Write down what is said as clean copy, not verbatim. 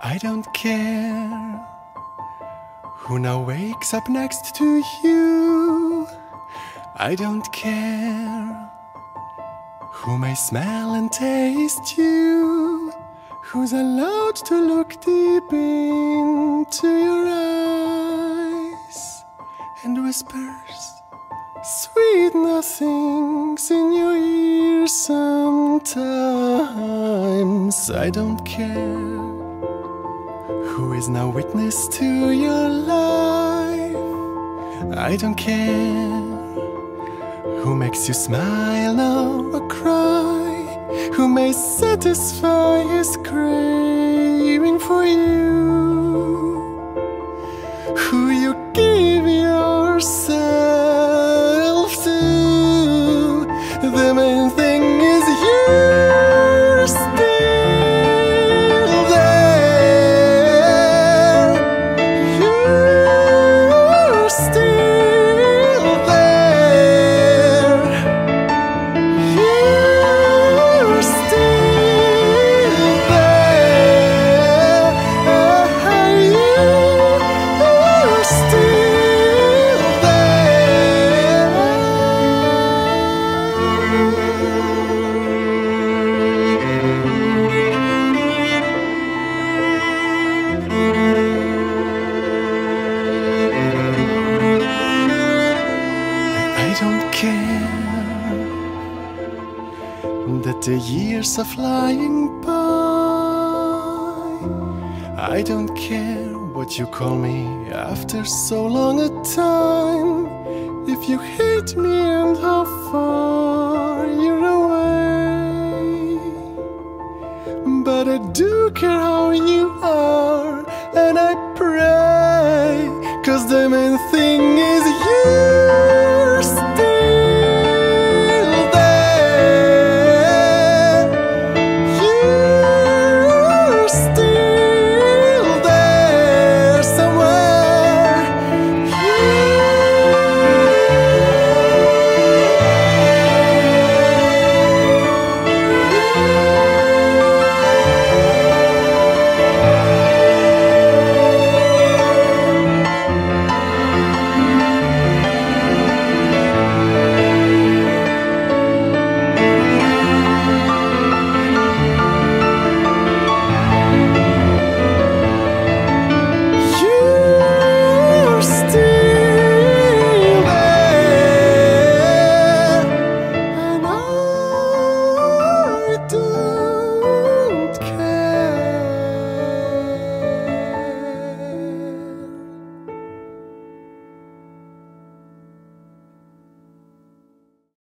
I don't care who now wakes up next to you. I don't care who may smell and taste you, who's allowed to look deep into your eyes and whispers sweet nothings in your ear sometimes. I don't care who is now witness to your life. I don't care who makes you smile now or cry, who may satisfy his craving for you, who you give yourself to. The main thing is you're still there. You're still there. You're still there. You're still there. I don't care that the years are flying by. I don't care what you call me after so long a time. If you hate me and how far you're away, but I do care how you are, and I pray, 'cause the main thing